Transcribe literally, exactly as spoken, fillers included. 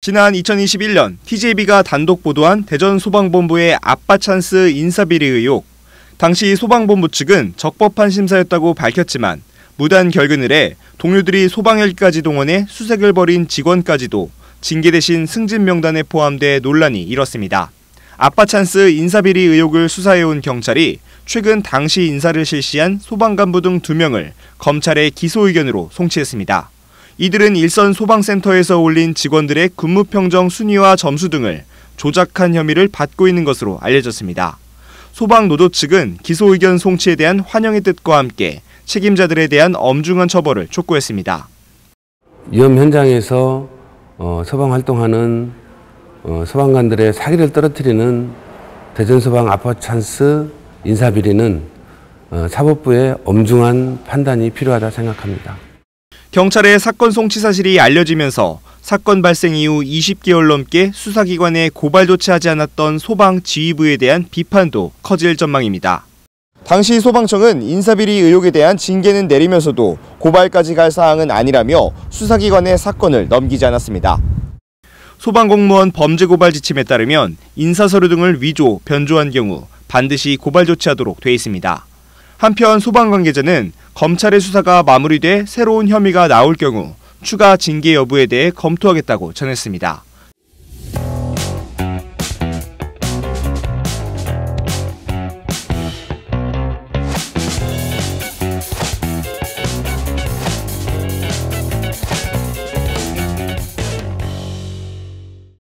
지난 이천이십일 년 티제이비가 단독 보도한 대전 소방본부의 아빠 찬스 인사비리 의혹. 당시 소방본부 측은 적법한 심사였다고 밝혔지만 무단 결근을 해 동료들이 소방헬기까지 동원해 수색을 벌인 직원까지도 징계 대신 승진 명단에 포함돼 논란이 일었습니다. 아빠 찬스 인사비리 의혹을 수사해온 경찰이 최근 당시 인사를 실시한 소방간부 등 두 명을 검찰에 기소 의견으로 송치했습니다. 이들은 일선 소방센터에서 올린 직원들의 근무평정 순위와 점수 등을 조작한 혐의를 받고 있는 것으로 알려졌습니다. 소방노조 측은 기소 의견 송치에 대한 환영의 뜻과 함께 책임자들에 대한 엄중한 처벌을 촉구했습니다. 위험 현장에서 어, 소방 활동하는 어, 소방관들의 사기를 떨어뜨리는 대전소방 아빠 찬스 인사비리는 어, 사법부의 엄중한 판단이 필요하다 생각합니다. 경찰의 사건 송치 사실이 알려지면서 사건 발생 이후 이십 개월 넘게 수사기관에 고발 조치하지 않았던 소방지휘부에 대한 비판도 커질 전망입니다. 당시 소방청은 인사비리 의혹에 대한 징계는 내리면서도 고발까지 갈 사항은 아니라며 수사기관에 사건을 넘기지 않았습니다. 소방공무원 범죄고발 지침에 따르면 인사서류 등을 위조, 변조한 경우 반드시 고발 조치하도록 돼 있습니다. 한편 소방 관계자는 검찰의 수사가 마무리돼 새로운 혐의가 나올 경우 추가 징계 여부에 대해 검토하겠다고 전했습니다.